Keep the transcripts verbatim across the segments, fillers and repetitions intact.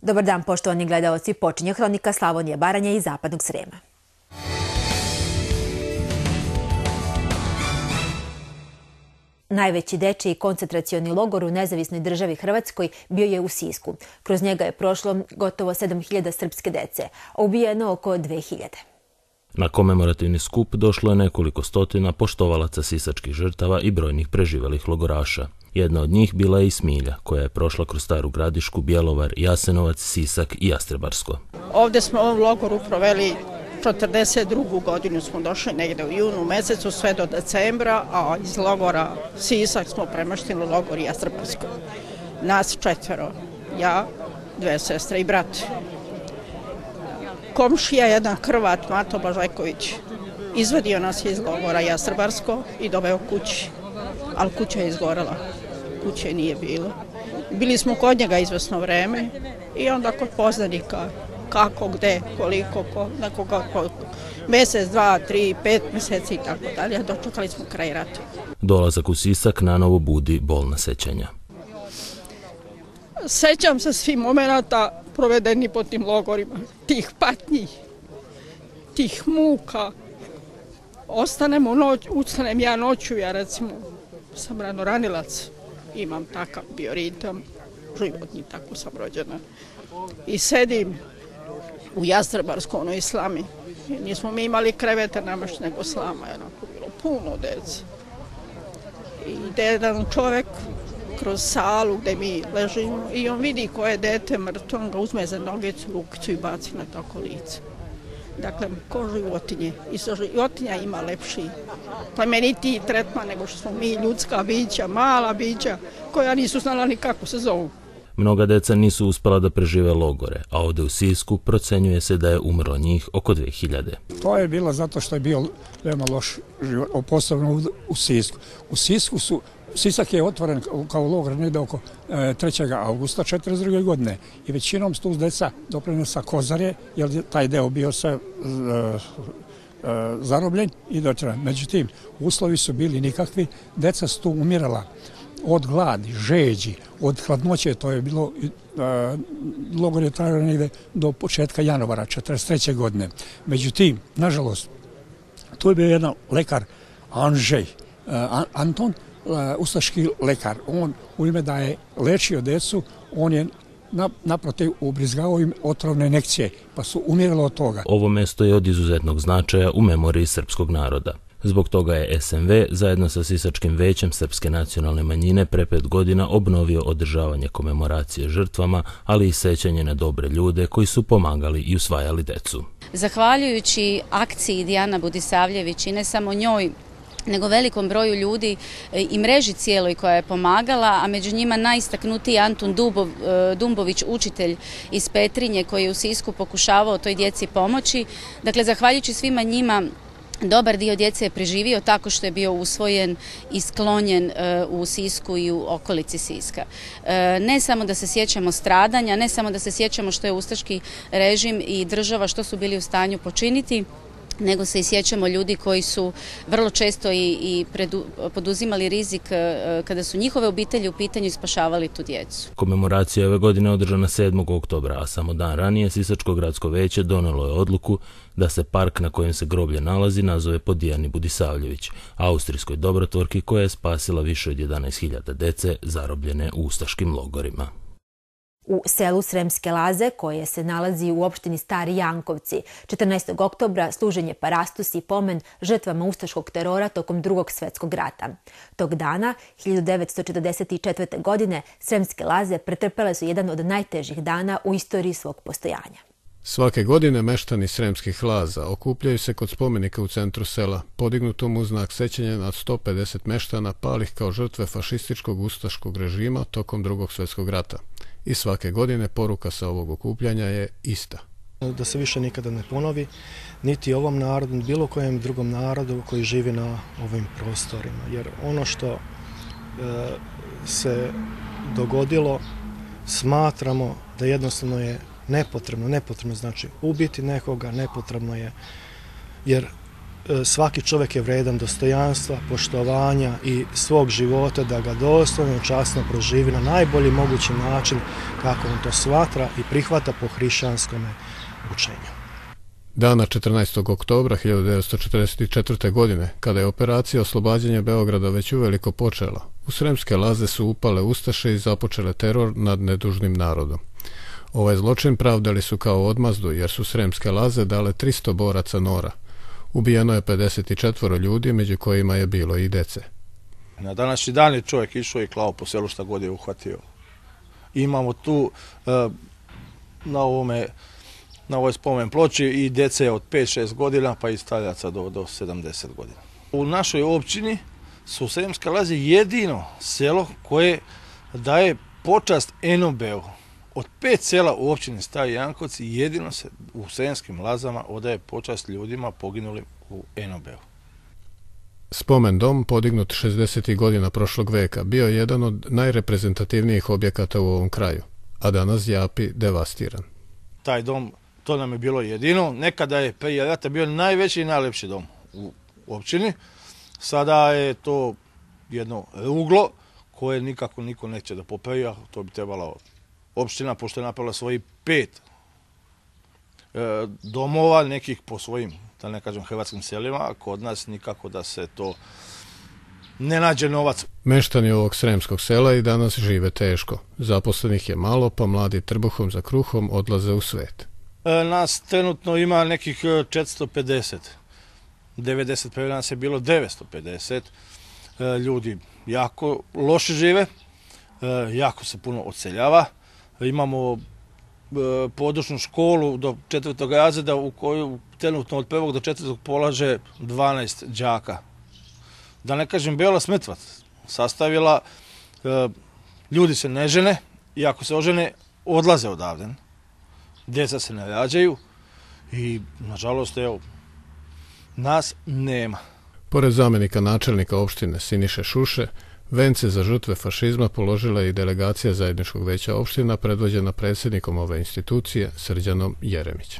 Dobar dan, poštovani gledaoci, počinje Hronika Slavonije, Baranje i Zapadnog Srema. Najveći dečiji koncentracioni logor u nezavisnoj državi Hrvatskoj bio je u Sisku. Kroz njega je prošlo gotovo sedam hiljada srpske dece, a ubijeno oko dve hiljade. Na komemorativni skup došlo je nekoliko stotina poštovalaca sisačkih žrtava i brojnih preživelih logoraša. Jedna od njih bila je i Smilja, koja je prošla kroz Staru Gradišku, Bjelovar, Jasenovac, Sisak i Jastrebarsko. Ovdje smo u ovom logoru proveli četrdeset drugu godinu, smo došli negdje u junu mesecu sve do decembra, a iz logora Sisak smo premaštili u logor Jastrebarsko. Nas četvero, ja, dve sestre i brat. Komšija, jedan Hrvat, Mato Blažeković, izvadio nas iz logora Jastrebarsko i doveo kući, ali kuća je izgorela, kuće nije bilo. Bili smo kod njega izvesno vreme i onda kod poznanika, kako, gde, koliko, ko, nekoga, ko, mjesec, dva, tri, pet mjeseci i tako dalje, dočekali smo kraj rata. Dolazak u Sisak nanovo budi bolna sećanja. Sećam se svih momenata provedeni po tim logorima, tih patnji, tih muka. Ostanemo noć, ustanem ja noću, ja recimo sam ranoranilac, imam takav bioritam, životni, tako sam rođena. I sedim u Jastrebarskoj, onoj slami. Nismo mi imali krevete namaš nego slama, jednako bilo puno dece. I ide jedan čovjek kroz salu gdje mi ležimo i on vidi koje je dete mrtvo, on ga uzme za nogicu, rukicu i baci na tako lice. Dakle, ko životinje. I životinja ima lepši, plemenitiji tretman nego što smo mi, ljudska bića, mala bića, koja nisu znala ni kako se zovu. Mnoga deca nisu uspela da prežive logore, a ovdje u Sisku procenjuje se da je umrlo njih oko dve hiljade. To je bilo zato što je bio veoma loš život, posebno u Sisku. U Sisku su, Sisak je otvoren kao logor negdje oko trećeg avgusta četrdeset druge godine i većinom su tu deca dopremljena sa Kozare, jer je taj deo bio sve zarobljen i dočeran. Međutim, uslovi su bili nikakvi, deca su tu umirala od gladi, žeđi, od hladnoće, to je bilo, logor je trajao negdje do početka januara četrdeset treće godine. Međutim, nažalost, tu je bio jedan lekar, Anžej, Anton, ustaški lekar. On u ime da je lečio decu, on je naprotiv ubrizgao im otrovne injekcije, pa su umirali od toga. Ovo mesto je od izuzetnog značaja u memoriji srpskog naroda. Zbog toga je S M V zajedno sa Sisačkim većem srpske nacionalne manjine pre pet godina obnovio održavanje komemoracije žrtvama, ali i sećanje na dobre ljude koji su pomagali i usvajali decu. Zahvaljujući akciji Dijana Budisavljević i ne samo njoj, nego velikom broju ljudi i mreži cijeloj koja je pomagala, a među njima najistaknutiji Antun Dubov, Dumbović, učitelj iz Petrinje koji je u Sisku pokušavao toj djeci pomoći. Dakle, zahvaljujući svima njima, dobar dio djece je preživio tako što je bio usvojen i sklonjen u Sisku i u okolici Siska. Ne samo da se sjećamo stradanja, ne samo da se sjećamo što je ustaški režim i država što su bili u stanju počiniti, nego se i sjećamo ljudi koji su vrlo često i, i predu, poduzimali rizik kada su njihove obitelji u pitanju i spašavali tu djecu. Komemoracija ove godine održana sedmog oktobra, a samo dan ranije Sisačko gradsko veće donelo je odluku da se park na kojem se groblje nalazi nazove po Dijani Budisavljević, austrijskoj dobrotvorki koja je spasila više od jedanaest hiljada dece zarobljene u ustaškim logorima. U selu Sremske Laze, koje se nalazi u opštini Stari Jankovci, četrnaestog oktobra služen je parastos i pomen žrtvama ustaškog terora tokom Drugog svjetskog rata. Tog dana, hiljadu devetsto četrdeset četvrte. godine, Sremske Laze pretrpele su jedan od najtežih dana u istoriji svog postojanja. Svake godine meštani Sremskih Laza okupljaju se kod spomenika u centru sela, podignutom u znak sećanja nad sto pedeset meštana palih kao žrtve fašističkog ustaškog režima tokom Drugog svjetskog rata. I svake godine poruka sa ovog okupljanja je ista. Da se više nikada ne ponovi, niti ovom narodu, bilo kojem drugom narodu koji živi na ovim prostorima. Jer ono što e, se dogodilo, smatramo da jednostavno je nepotrebno. Nepotrebno znači ubiti nekoga, nepotrebno je, jer svaki čovjek je vredan dostojanstva, poštovanja i svog života da ga dostojno i časno proživi na najbolji mogući način kako on to shvata i prihvata po hrišćanskom učenju. Dana četrnaestog oktobra hiljadu devetsto četrdeset četvrte. godine, kada je operacija oslobađanja Beograda već uveliko počela, u Sremske Laze su upale ustaše i započele teror nad nedužnim narodom. Ovaj zločin pravdali su kao odmazdu jer su Sremske Laze dale tristo boraca Nora. Ubijeno je pedeset četiri ljudi, među kojima je bilo i dece. Na današnji dan je čovjek išao i klao po selu šta god je uhvatio. Imamo tu na ovome na ovoj spomen ploči i dece od pet šest godina pa i starjaca do, do sedamdeset godina. U našoj općini su Sremske Laze jedino selo koje daje počast en o be u. Od pet sela u općini Stari Jankovci jedino se u Sremskim Lazama odaje počast ljudima poginulim u en o be u. Spomen dom, podignut šezdesetih godina prošlog veka, bio je jedan od najreprezentativnijih objekata u ovom kraju, a danas zjapi devastiran. Taj dom, to nam je bilo jedino. Nekada je prije rata bio najveći i najlepši dom u općini. Sada je to jedno ruglo koje nikako niko neće da popravi, a to bi trebala opština, pošto je napravila svojih pet e, domova, nekih po svojim, da ne kažem, hrvatskim selima, a kod nas nikako da se to ne nađe novac. Meštani ovog sremskog sela i danas žive teško. Zaposlenih je malo, pa mladi trbuhom za kruhom odlaze u svet. E, nas trenutno ima nekih četiristo pedeset. devedeset prve nas je bilo devetsto pedeset. E, ljudi jako loše žive, e, jako se puno odseljava. Imamo e, područnu školu do četvrtog razreda u koju trenutno od prvog do četvrtog polaže dvanaest đaka. Da ne kažem Bela Smrtvac sastavila, e, ljudi se ne žene i ako se ožene odlaze odavde. Djeca se ne rađaju i nažalost evo, nas nema. Pored zamjenika načelnika opštine Siniše Šuše, vence za žrtve fašizma položila je i delegacija zajedničkog veća opština predvođena predsjednikom ove institucije Srđanom Jeremićem.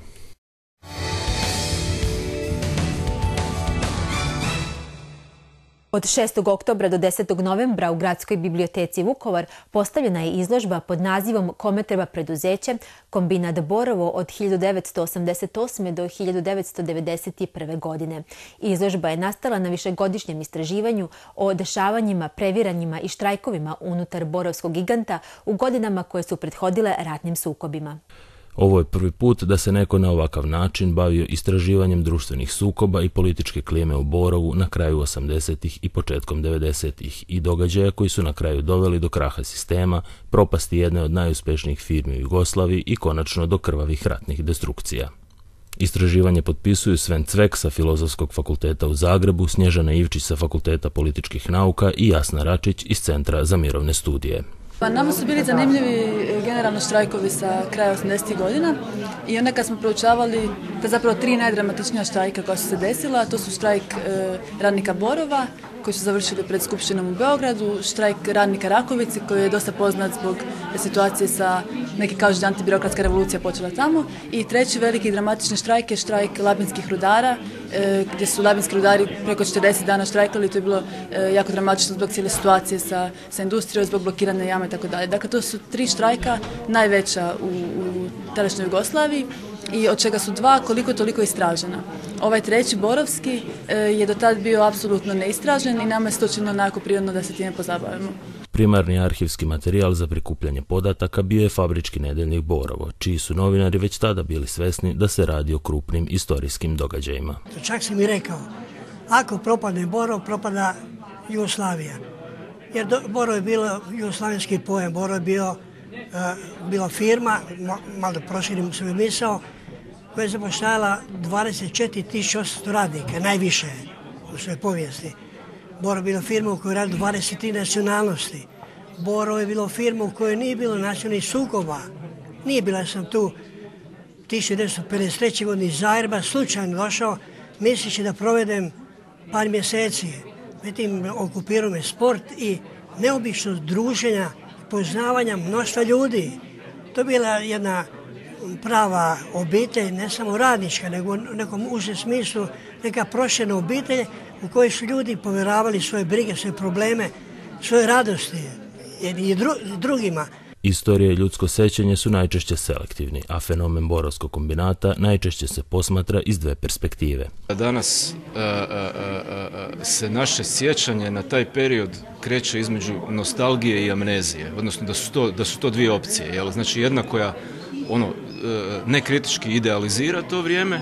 Od šestog oktobra do desetog novembra u Gradskoj biblioteci Vukovar postavljena je izložba pod nazivom Kome treba preduzeće, kombinat Borovo od hiljadu devetsto osamdeset osme. do hiljadu devetsto devedeset prve. godine. Izložba je nastala na višegodišnjem istraživanju o dešavanjima, previranjima i štrajkovima unutar borovskog giganta u godinama koje su prethodile ratnim sukobima. Ovo je prvi put da se neko na ovakav način bavio istraživanjem društvenih sukoba i političke klime u Borovu na kraju osamdesetih i početkom devedesetih i događaja koji su na kraju doveli do kraha sistema, propasti jedne od najuspješnijih firmi u Jugoslaviji i konačno do krvavih ratnih destrukcija. Istraživanje potpisuju Sven Cvek sa Filozofskog fakulteta u Zagrebu, Snježana Ivčić sa Fakulteta političkih nauka i Jasna Račić iz Centra za mirovne studije. Pa nama su bili zanimljivi generalno štrajkovi sa kraja osamdesetih godina i onda kad smo proučavali te zapravo tri najdramatičnija štrajka koja su se desila, to su štrajk e, radnika Borova koji su završili pred Skupštinom u Beogradu, štrajk radnika Rakovici koji je dosta poznat zbog situacije sa, neki kažu da antibirokratska revolucija počela tamo, i treći veliki dramatični štrajk je štrajk labinskih rudara e, gdje su labinski rudari preko četrdeset dana štrajkali. To je bilo e, jako dramatično zbog cijele situacije sa, sa industrijom, zbog blokirane jame i tako dalje. Dakle, to su tri štrajka najveća u, u tadašnjoj Jugoslaviji i od čega su dva koliko toliko istražena. Ovaj treći, borovski, je do tad bio apsolutno neistražen i nama je to činilo onako prirodno da se time pozabavimo. Primarni arhivski materijal za prikupljanje podataka bio je fabrički nedeljnik Borovo, čiji su novinari već tada bili svesni da se radi o krupnim istorijskim događajima. Čak sam mi rekao, ako propadne Borov, propada Jugoslavija. Jer do, Borov je bilo jugoslavenski pojam, Borov je bio, uh, bila firma, malo proširim svoj misao, koja je zapošljala dvadeset četiri tisuće osamsto radnika, najviše u svojoj povijesti. Borov je bila firma u kojoj radi dvadeset tri nacionalnosti. Borov je bila firma u kojoj nije bilo nacionalnih sukoba. Nije bila, sam tu tisuću devetsto pedeset treće. godine iz Zagreba slučajno došao, misleći da provedem par mjeseci. Međutim, okupirao me sport i neobičnost druženja, poznavanja mnoštva ljudi. To je bila jedna prava obitelj, ne samo radnička, nego u nekom užem smislu neka proširena obitelj u kojoj su ljudi povjeravali svoje brige, svoje probleme, svoje radosti i drugima. Istorija i ljudsko sećanje su najčešće selektivni, a fenomen Borovskog kombinata najčešće se posmatra iz dve perspektive. Danas a, a, a, se naše sjećanje na taj period kreće između nostalgije i amnezije, odnosno da su to, da su to dvije opcije. Jel? Znači jedna koja ono, nekritički idealizira to vrijeme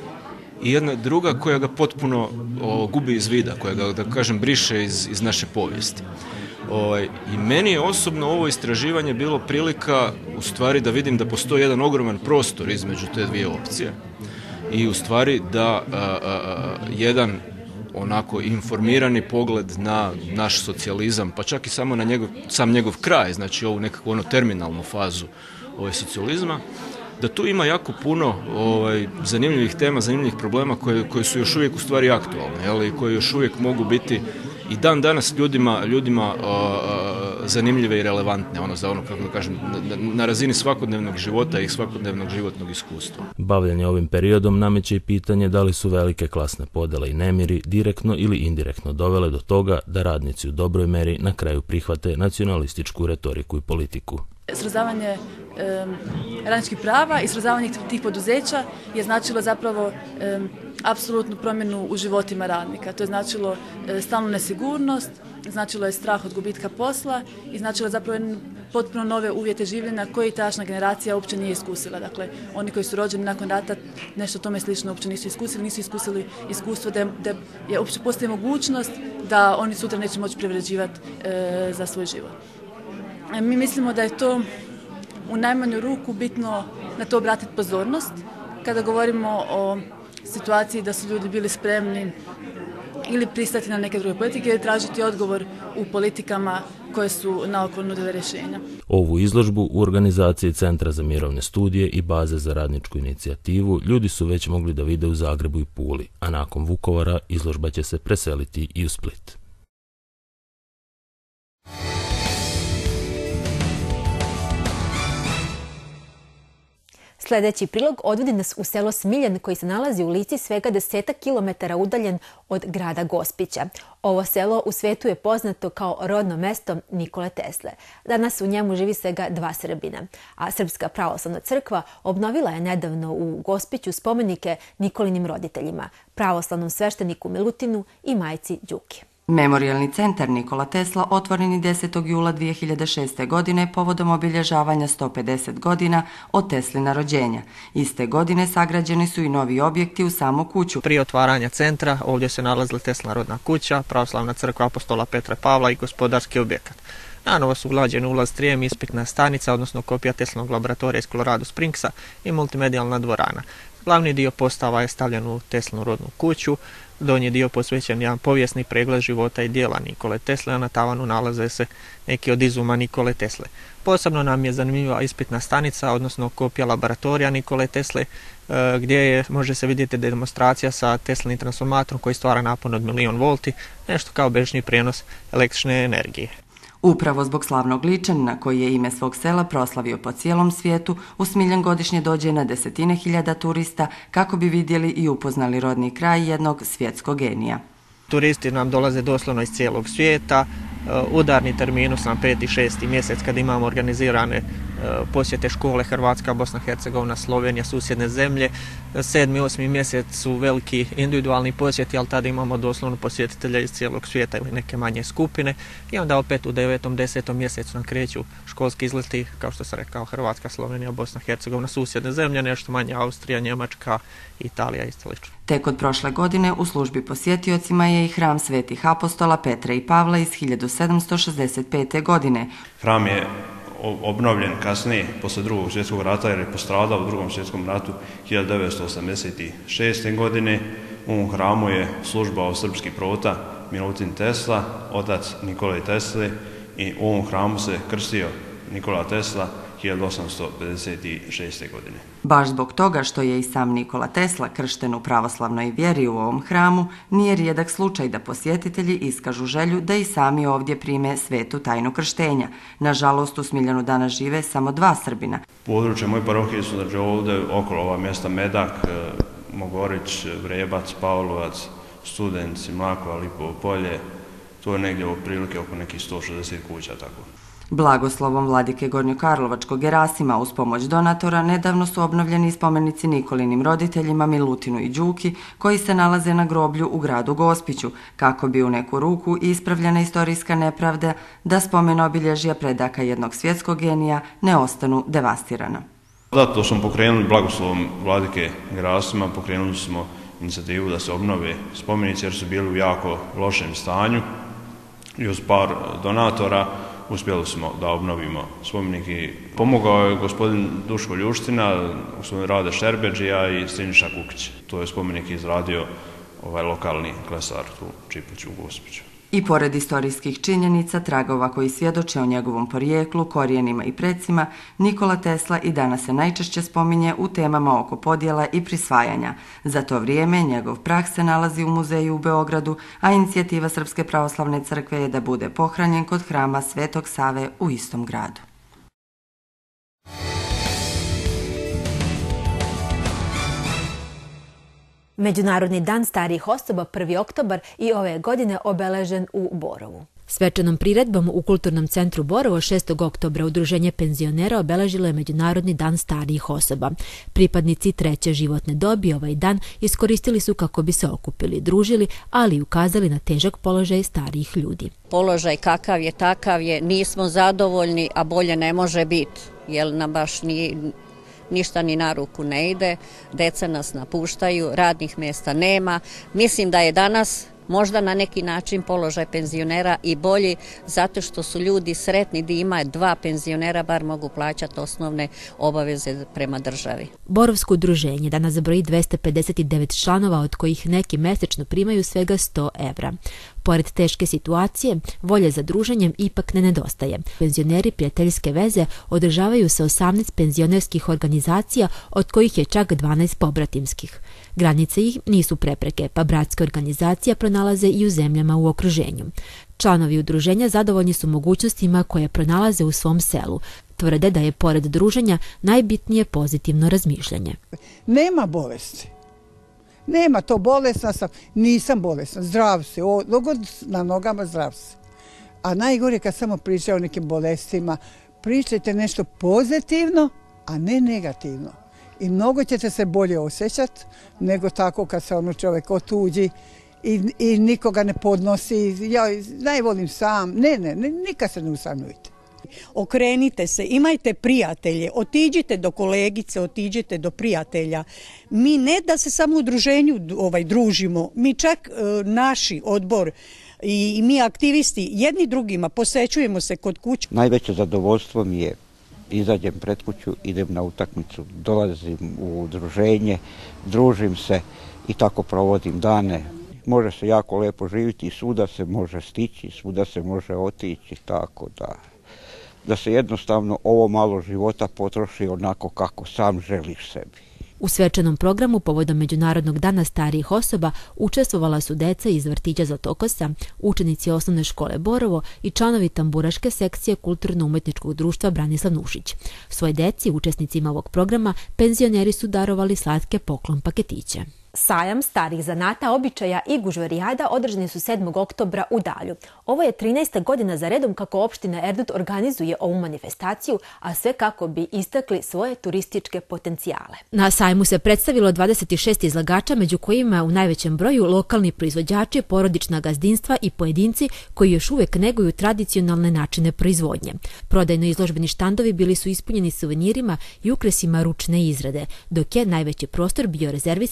i jedna druga koja ga potpuno o, gubi iz vida, koja ga, da kažem, briše iz, iz naše povijesti. O, I meni je osobno ovo istraživanje bilo prilika u stvari da vidim da postoji jedan ogroman prostor između te dvije opcije i u stvari da a, a, a, jedan onako informirani pogled na naš socijalizam, pa čak i samo na njegov, sam njegov kraj, znači ovu nekakvu ono terminalnu fazu ovaj socijalizma, da tu ima jako puno ovaj, zanimljivih tema, zanimljivih problema koje, koje su još uvijek u stvari aktualne, jel, i koje još uvijek mogu biti i dan danas ljudima, ljudima uh, uh, zanimljive i relevantne, ono za ono, kako da kažem, na, na razini svakodnevnog života i svakodnevnog životnog iskustva. Bavljenje ovim periodom nameće i pitanje da li su velike klasne podjele i nemiri direktno ili indirektno dovele do toga da radnici u dobroj meri na kraju prihvate nacionalističku retoriku i politiku. Srozavanje e, radničkih prava i srozavanje tih poduzeća je značilo zapravo e, apsolutnu promjenu u životima radnika. To je značilo e, stalnu nesigurnost, značilo je strah od gubitka posla i značilo je zapravo potpuno nove uvjete življenja koje tašna generacija uopće nije iskusila. Dakle, oni koji su rođeni nakon rata nešto tome slično uopće nisu iskusili, nisu iskusili iskustvo da, da je uopće postoji mogućnost da oni sutra neće moći privređivati e, za svoj život. Mi mislimo da je to u najmanju ruku bitno na to obratiti pozornost kada govorimo o situaciji da su ljudi bili spremni ili pristati na neke druge politike ili tražiti odgovor u politikama koje su naokolo nudile rješenja. Ovu izložbu u organizaciji Centra za mirovne studije i baze za radničku inicijativu ljudi su već mogli da vide u Zagrebu i Puli, a nakon Vukovara izložba će se preseliti i u Split. Sljedeći prilog odvodi nas u selo Smiljan koji se nalazi u Lici svega desetak kilometara udaljen od grada Gospića. Ovo selo u svetu je poznato kao rodno mesto Nikole Tesle. Danas u njemu živi svega dva Srbina, a Srpska pravoslavna crkva obnovila je nedavno u Gospiću spomenike Nikolinim roditeljima, pravoslavnom svešteniku Milutinu i majci Đuki. Memorijalni centar Nikola Tesla otvoren je desetog jula dvije hiljade šeste. godine povodom obilježavanja sto pedeset godina od Teslina rođenja. Iste godine sagrađeni su i novi objekti u samu kuću. Prije otvaranja centra ovdje se nalazila Teslina rodna kuća, pravoslavna crkva apostola Petra Pavla i gospodarski objekat. Nanovo su ulađeni ulaz trijem, ispitna stanica, odnosno kopija Teslinog laboratorija iz Colorado Springsa i multimedijalna dvorana. Glavni dio postava je stavljen u Teslinu rodnu kuću, donji dio posvećen jedan povijesni pregled života i dijela Nikole Tesle, a na tavanu nalaze se neki od izuma Nikole Tesle. Posebno nam je zanimljiva ispitna stanica, odnosno kopija laboratorija Nikole Tesle, gdje je, može se vidjeti demonstracija sa Teslinim transformatorom koji stvara napon od milion volti, nešto kao bežni prijenos električne energije. Upravo zbog slavnog Ličanina, koji je ime svog sela proslavio po cijelom svijetu, u Smiljan godišnje dođe na desetine hiljada turista kako bi vidjeli i upoznali rodni kraj jednog svjetskog genija. Turisti nam dolaze doslovno iz cijelog svijeta. Udarni terminu su nam peti i šesti mjesec kad imamo organizirane posjete škole Hrvatska, Bosna, Hercegovina, Slovenija, susjedne zemlje. Sedmi i osmi mjesec su veliki individualni posjeti, ali tada imamo doslovno posjetitelja iz cijelog svijeta ili neke manje skupine. I onda opet u devetom, desetom mjesecu nam kreću školski izleti, kao što sam rekao, Hrvatska, Slovenija, Bosna, Hercegovina, susjedne zemlje, nešto manje Austrija, Njemačka, Italija i slično. Tek od prošle godine u službi posjetiocima je i hram Svetih apostola Petra i Pavla iz hiljadu sedamsto šezdeset pete. godine. Hram je obnovljen kasnije, posle drugog svjetskog rata, jer je postradao u drugom svjetskom ratu hiljadu devetsto osamdeset šeste. godine. U ovom hramu je službao srpski prota Milutin Tesla, otac Nikole Tesle, i u ovom hramu se krstio Nikola Tesla hiljadu osamsto pedeset šeste. godine. Baš zbog toga što je i sam Nikola Tesla kršten u pravoslavnoj vjeri u ovom hramu, nije rijedak slučaj da posjetitelji iskažu želju da i sami ovdje prime svetu tajnu krštenja. Nažalost, u Smiljanu danas žive samo dva Srbina. Područje moje parohije su znači ovdje okolo ova mjesta Medak, Mogorić, Vrebac, Pavlovac, Studenci, Mlakva, Lipovo polje. To je negdje otprilike oko nekih sto šezdeset kuća tako. Blagoslovom vladike Gornjokarlovačkog Gerasima uz pomoć donatora nedavno su obnovljeni spomenici Nikolinim roditeljima Milutinu i Đuki koji se nalaze na groblju u gradu Gospiću, kako bi u neku ruku ispravljena istorijska nepravda da spomen obilježja predaka jednog svjetskog genija ne ostanu devastirana. Zato smo pokrenuli blagoslovom vladike Gerasima, pokrenuli smo inicijativu da se obnove spomenici jer su bili u jako lošem stanju i uz par donatora uspjeli smo da obnovimo spomenik i pomogao je gospodin Duško Ljuština, gospodin Rade Šerbeđija i Siniša Kukić. To je spomenik izradio ovaj lokalni klesar tu Čipliću u Gospiću. I pored istorijskih činjenica, tragova koji svjedoče o njegovom porijeklu, korijenima i precima, Nikola Tesla i danas se najčešće spominje u temama oko podjela i prisvajanja. Za to vrijeme njegov prah se nalazi u muzeju u Beogradu, a inicijativa Srpske pravoslavne crkve je da bude pohranjen kod hrama Svetog Save u istom gradu. Međunarodni dan starijih osoba prvi oktobar i ove godine obeležen u Borovu. Svečanom priredbom u Kulturnom centru Borovo šestog oktobra Udruženje penzionera obeležilo je Međunarodni dan starijih osoba. Pripadnici treće životne dobi ovaj dan iskoristili su kako bi se okupili, družili, ali i ukazali na težak položaj starijih ljudi. Položaj kakav je, takav je, nismo zadovoljni, a bolje ne može biti, jer nam baš nije... ništa ni na ruku ne ide, deca nas napuštaju, radnih mjesta nema. Mislim da je danas možda na neki način položaj penzionera i bolji zato što su ljudi sretni da ima dva penzionera, bar mogu plaćati osnovne obaveze prema državi. Borovsko udruženje danas broji dvesta pedeset devet članova, od kojih neki mjesečno primaju svega sto evra. Pored teške situacije, volje za druženjem ipak ne nedostaje. Penzioneri prijateljske veze održavaju sa osamnaest penzionerskih organizacija, od kojih je čak dvanaest pobratimskih. Granice ih nisu prepreke, pa bratske organizacije pronalaze i u zemljama u okruženju. Članovi udruženja zadovoljni su mogućnostima koje pronalaze u svom selu. Tvrde da je pored druženja najbitnije pozitivno razmišljanje. Nema bolesti. Nema to, bolesna sam, nisam bolesna, zdrav se, dogod na nogama zdrav se. A najgore kad samo pričaju o nekim bolestima, pričajte nešto pozitivno, a ne negativno. I mnogo ćete se bolje osjećati nego tako kad se ono čovjek otuđi i, i nikoga ne podnosi. Ja najvolim sam, ne, ne, ne, nikad se ne usamljujte. Okrenite se, imajte prijatelje, otiđite do kolegice, otiđite do prijatelja. Mi ne da se samo u udruženju ovaj, družimo, mi čak e, naši odbor i, i mi aktivisti jedni drugima posećujemo se kod kuće. Najveće zadovoljstvo mi je izađem pred kuću, idem na utakmicu, dolazim u udruženje, družim se i tako provodim dane. Može se jako lepo živjeti i svuda se može stići, svuda se može otići, tako da... da se jednostavno ovo malo života potroši onako kako sam želiš sebi. U svečanom programu povodom Međunarodnog dana starijih osoba učestvovala su deca iz vrtića Zlatokosa, učenici osnovne škole Borovo i članovi tamburaške sekcije Kulturno-umetničkog društva Branislav Nušić. Svoj deci, učesnicima ovog programa, penzioneri su darovali slatke poklon paketiće. Sajam starih zanata, običaja i gužvarijada održani su sedmog oktobra u Dalju. Ovo je trinaesta godina za redom kako opština Erdut organizuje ovu manifestaciju, a sve kako bi istakli svoje turističke potencijale. Na sajmu se predstavilo dvadeset šest izlagača, među kojima u najvećem broju lokalni proizvođači, porodična gazdinstva i pojedinci koji još uvijek neguju tradicionalne načine proizvodnje. Prodajno izložbeni štandovi bili su ispunjeni suvenirima i ukresima ručne izrade, dok je najveći prostor bio rezervisan za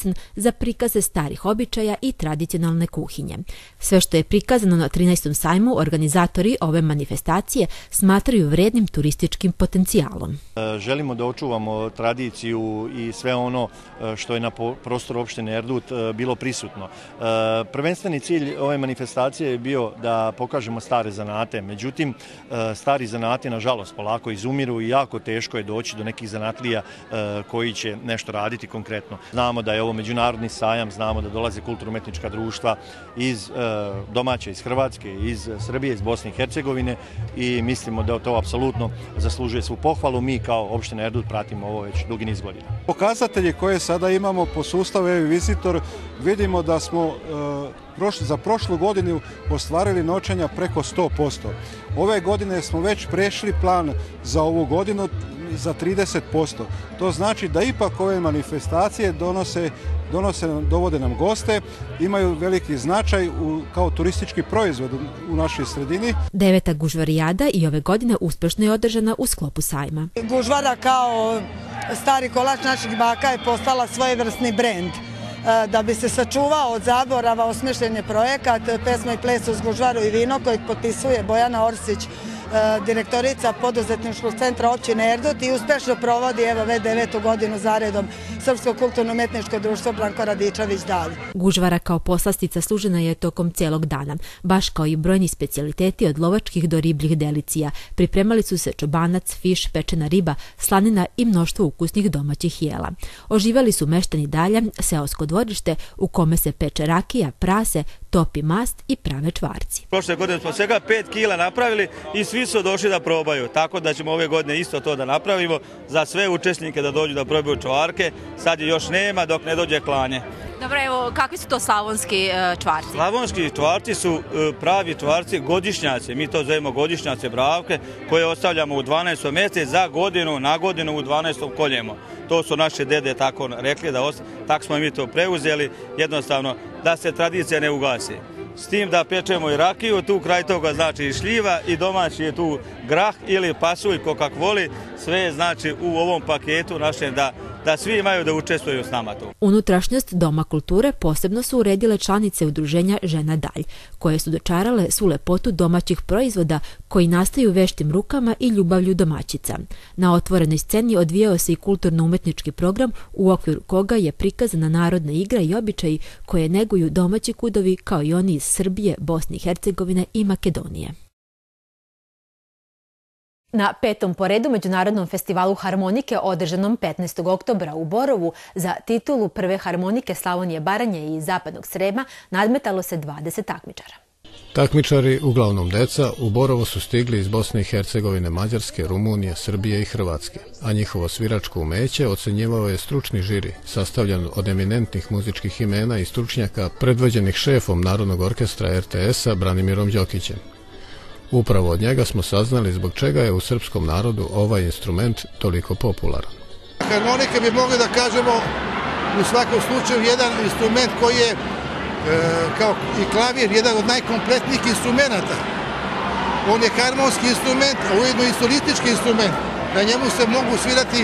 za prikaze starih običaja i tradicionalne kuhinje. Sve što je prikazano na trinaestom sajmu organizatori ove manifestacije smatraju vrednim turističkim potencijalom. Želimo da očuvamo tradiciju i sve ono što je na prostoru opštine Erdut bilo prisutno. Prvenstveni cilj ove manifestacije je bio da pokažemo stare zanate, međutim stari zanati nažalost polako izumiru i jako teško je doći do nekih zanatlija koji će nešto raditi konkretno. Znamo da je ovo međunarodni sajam, znamo da dolaze kulturno-umetnička društva iz domaće, iz Hrvatske, iz Srbije, iz Bosne i Hercegovine i mislimo da to apsolutno zaslužuje svu pohvalu. Mi kao opština Erdut pratimo ovo već dugi niz godina. Pokazatelji koje sada imamo po sustavu e-visitor vidimo da smo za prošlu godinu ostvarili noćenja preko sto posto. Ove godine smo već prešli plan za ovu godinu za trideset posto. To znači da ipak ove manifestacije donose, donose, dovode nam goste, imaju veliki značaj u, kao turistički proizvod u našoj sredini. Deveta gužvarijada i ove godine uspešno je održana u sklopu sajma. Gužvara kao stari kolač naših baka je postala svojevrsni brend. Da bi se sačuvao od zaborava osmišljen je projekat Pesma i ples uz gužvaru i vino kojeg potpisuje Bojana Orsić, direktorica poduzetničkog centra općine Erdut i uspešno provodi evo već devetu godinu zaredom Srpsko kulturno-umetničko društvo Branko Radičević dalje. Gužvara kao poslastica služena je tokom cijelog dana, baš kao i brojni specijaliteti od lovačkih do ribljih delicija. Pripremali su se čobanac, fiš, pečena riba, slanina i mnoštvo ukusnih domaćih jela. Oživali su meštani Dalja, seosko dvorište u kome se peče rakija, prase, topi mast i prave čvarci. Prošle godine smo svega pet kila napravili i svi su došli da probaju, tako da ćemo ove godine isto to da napravimo za sve učesnike da dođu da probaju čvarke. Sad je još nema dok ne dođe klanje. Dobro, evo, kakvi su to slavonski čvarci? Slavonski čvarci su pravi čvarci godišnjaci, mi to zovemo godišnjace bravke, koje ostavljamo u dvanaestom mjesecu za godinu, na godinu u dvanaestom koljemo. To su naše dede tako rekli, da tako smo mi to preuzeli, jednostavno da se tradicija ne ugasi. S tim da pečemo i rakiju, tu kraj toga znači i šljiva i domaći je tu grah ili pasulj, ko kak voli, sve je znači u ovom paketu našem da da svi imaju da učestvuju s nama tu. Unutrašnjost Doma kulture posebno su uredile članice udruženja Žena Dalj, koje su dočarale svu lepotu domaćih proizvoda koji nastaju veštim rukama i ljubavlju domaćica. Na otvorenoj sceni odvijao se i kulturno-umetnički program u okviru koga je prikazana narodna igra i običaji koje neguju domaći kudovi kao i oni iz Srbije, Bosne i Hercegovine i Makedonije. Na petom po redu Međunarodnom festivalu harmonike održanom petnaestog oktobra u Borovu za titulu prve harmonike Slavonije, Baranje i Zapadnog Srema nadmetalo se dvadeset takmičara. Takmičari, uglavnom deca, u Borovo su stigli iz Bosne i Hercegovine, Mađarske, Rumunije, Srbije i Hrvatske, a njihovo sviračko umeće ocenjivao je stručni žiri, sastavljan od eminentnih muzičkih imena i stručnjaka predvođenih šefom Narodnog orkestra er te es-a Branimirom Đokićem. Upravo od njega smo saznali zbog čega je u srpskom narodu ovaj instrument toliko popularan. Harmonika bi mogli da kažemo u svakom slučaju jedan instrument koji je, e, kao i klavir, jedan od najkompletnijih instrumenta. On je harmonski instrument, a ujedno i solistički instrument. Na njemu se mogu svirati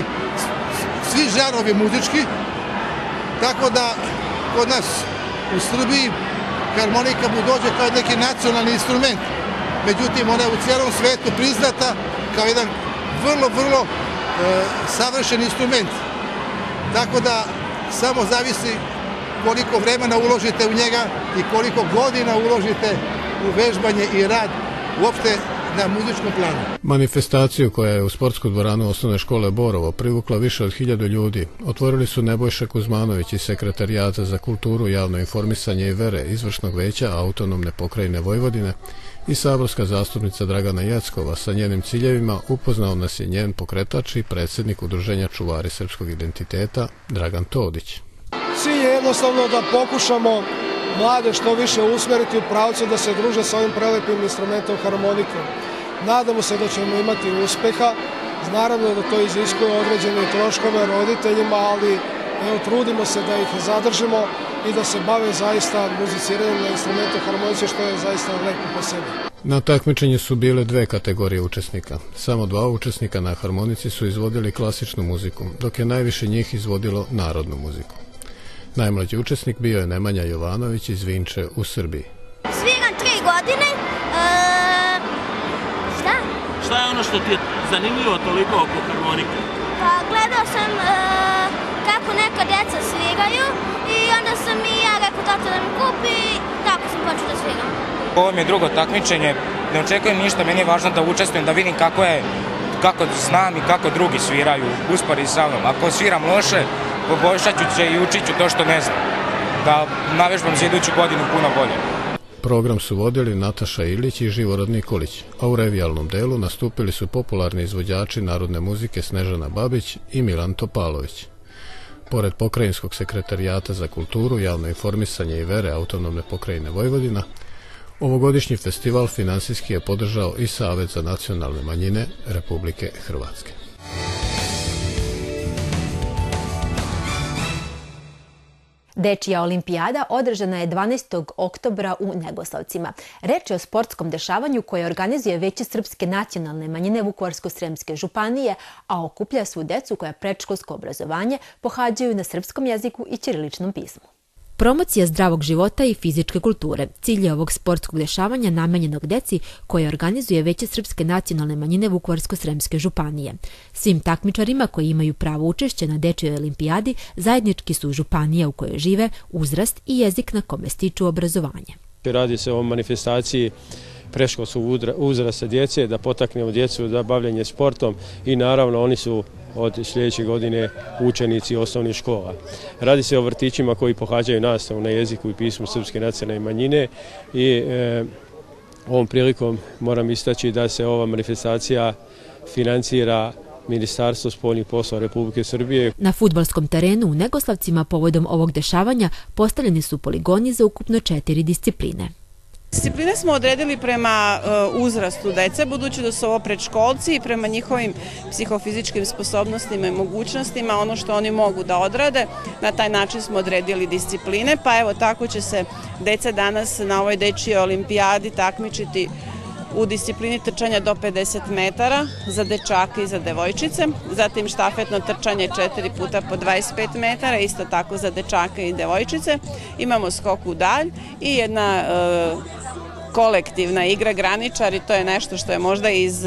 svi žanovi muzički, tako da kod nas u Srbiji harmonika mu dođe kao neki nacionalni instrument. Međutim, ona je u cijelom svetu priznata kao jedan vrlo, vrlo e, savršen instrument. Tako da samo zavisi koliko vremena uložite u njega i koliko godina uložite u vežbanje i rad uopšte na muzičkom planu. Manifestaciju koja je u sportsku dvoranu osnovne škole Borovo privukla više od hiljadu ljudi otvorili su Nebojša Kuzmanović iz Sekretarijata za kulturu, javno informisanje i vere izvršnog veća Autonomne pokrajine Vojvodine i saborska zastupnica Dragana Jeckova. Sa njenim ciljevima upoznao nas je njen pokretač i predsjednik Udruženja Čuvari srpskog identiteta Dragan Todić. Cilj je jednostavno da pokušamo mlade što više usmeriti u pravcu da se druže sa ovim prelepim instrumentom harmonikom. Nadamo se da ćemo imati uspeha, naravno da to iziskuje određene troškove roditeljima, ali evo, trudimo se da ih zadržimo i da se bave zaista muziciranjem na instrumentu harmonice, što je zaista lepo po sebi. Na takmičenju su bile dve kategorije učesnika. Samo dva učesnika na harmonici su izvodili klasičnu muziku, dok je najviše njih izvodilo narodnu muziku. Najmlađi učesnik bio je Nemanja Jovanović iz Vinče u Srbiji. Sviram tri godine. E, šta? Šta je ono što ti je zanimljivo toliko oko harmonike? Pa gledao sam e, kako neka djeca sviraju i onda sam i ja rekao tato da mi kupi i tako sam počeo da sviram. Ovo mi je drugo takmičenje, ne očekujem ništa, meni je važno da učestvujem, da vidim kako je, kako znam i kako drugi sviraju, uspori sa mnom. Ako sviram loše, poboljšat ću se i učit ću to što ne znam, da navežbam za iduću godinu puno bolje. Program su vodili Nataša Ilić i Živorod Nikolić, a u revijalnom delu nastupili su popularni izvođači narodne muzike Snežana Babić i Milan Topalović. Pored Pokrajinskog sekretarijata za kulturu, javno informisanje i vere Autonomne pokrajine Vojvodina, ovogodišnji festival finansijski je podržao i Savet za nacionalne manjine Republike Hrvatske. Dečija olimpijada održana je dvanaestog oktobra u Negoslavcima. Reč je o sportskom dešavanju koje organizuje Veće srpske nacionalne manjine Vukovarsko-sremske županije, a okuplja svu decu koja predškolsko obrazovanje pohađaju na srpskom jeziku i ćiriličnom pismu. Promocija zdravog života i fizičke kulture cilj je ovog sportskog dešavanja namenjenog deci koje organizuje Veće srpske nacionalne manjine Vukovarsko-sremske županije. Svim takmičarima koji imaju pravo učešće na dečjoj olimpijadi zajednički su županija u kojoj žive, uzrast i jezik na kome stiču obrazovanje. Radi se o manifestaciji predškolskog uzrasta djece, da potaknemo djecu da bavljenje sportom i naravno oni su od sljedeće godine učenici osnovnih škola. Radi se o vrtićima koji pohađaju nastavu na jeziku i pismu srpske nacionalne manjine i e, ovom prilikom moram istaći da se ova manifestacija financira Ministarstvo spoljnih poslova Republike Srbije. Na fudbalskom terenu u Negoslavcima povodom ovog dešavanja postavljeni su poligoni za ukupno četiri discipline. Discipline smo odredili prema uzrastu dece, budući da su ovo predškolci i prema njihovim psihofizičkim sposobnostima i mogućnostima, ono što oni mogu da odrade. Na taj način smo odredili discipline, pa evo tako će se deca danas na ovoj dečijoj olimpijadi takmičiti u disciplini trčanja do pedeset metara za dečake i za devojčice, zatim štafetno trčanje četiri puta po dvadeset pet metara, isto tako za dečake i devojčice. Imamo skok u dalj i jedna e, kolektivna igra graničari, to je nešto što je možda iz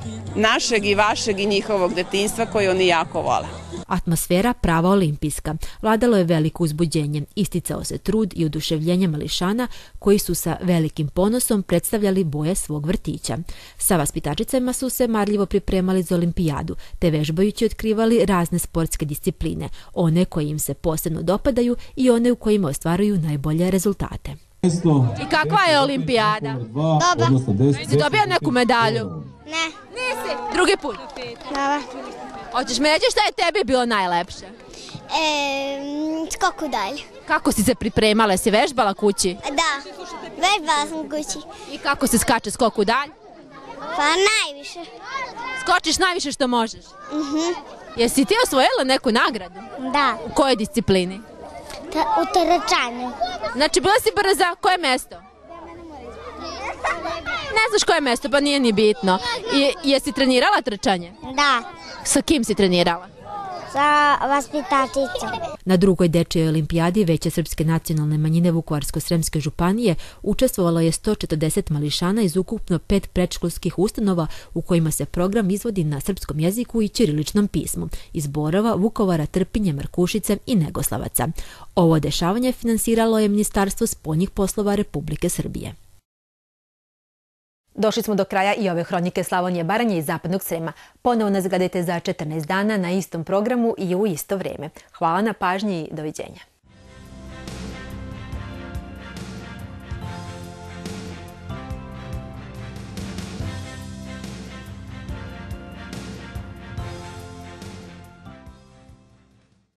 našeg i vašeg i njihovog detinjstva koji oni jako vole. Atmosfera prava olimpijska. Vladalo je veliko uzbuđenje. Isticao se trud i oduševljenje mališana koji su sa velikim ponosom predstavljali boje svog vrtića. Sa vaspitačicama su se marljivo pripremali za olimpijadu, te vežbajući otkrivali razne sportske discipline, one koje im se posebno dopadaju i one u kojima ostvaruju najbolje rezultate. I kakva je olimpijada? Dobra. Jesi dobio neku medalju? Ne. Nisi? Drugi put? Dobra. Hoćeš mi reći šta je tebi bilo najlepše? E, skok u dalj. Kako si se pripremala? Si vežbala kući? Da, vežbala sam kući. I kako se skače skok u dalj? Pa najviše. Skočiš najviše što možeš? Mhm. Jesi ti osvojila neku nagradu? Da. U kojoj disciplini? Ta, u trčanju. Znači bila si brza, koje mesto? Ne znaš koje mesto, pa nije ni bitno. I, jesi trenirala trčanje? Da. Sa kim si trenirala? Sa vaspitačicom. Na drugoj dečijoj olimpijadi Veće srpske nacionalne manjine Vukovarsko-sremske županije učestvovalo je sto četrdeset mališana iz ukupno pet predškolskih ustanova u kojima se program izvodi na srpskom jeziku i ćiriličnom pismu iz Borova, Vukovara, Trpinje, Markušice i Negoslavaca. Ovo dešavanje finansiralo je Ministarstvo spoljnih poslova Republike Srbije. Došli smo do kraja i ove hronike Slavonije, Baranje i Zapadnog Srema. Ponovo nas gledajte za četrnaest dana na istom programu i u isto vrijeme. Hvala na pažnji i doviđenja.